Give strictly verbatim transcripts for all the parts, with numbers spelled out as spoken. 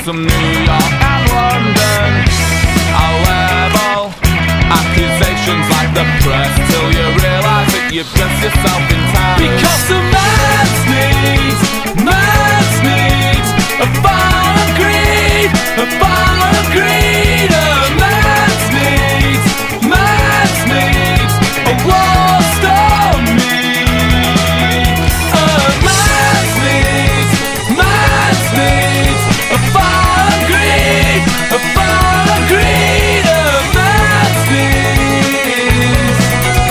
from New York and London. I'll level accusations like the press till you realise that you've dressed yourself in time. Because a man's needs, man's needs a foul greed, a foul greed. A man's needs, man's needs a lost on me. A man's needs, man's needs a foul greed, a foul greed. A man's needs.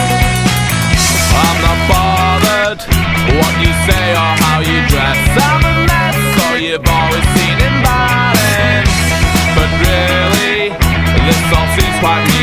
I'm not bothered what you say or how you dress. I'm a mess, so you've always seen in balance. But really, this all seems quite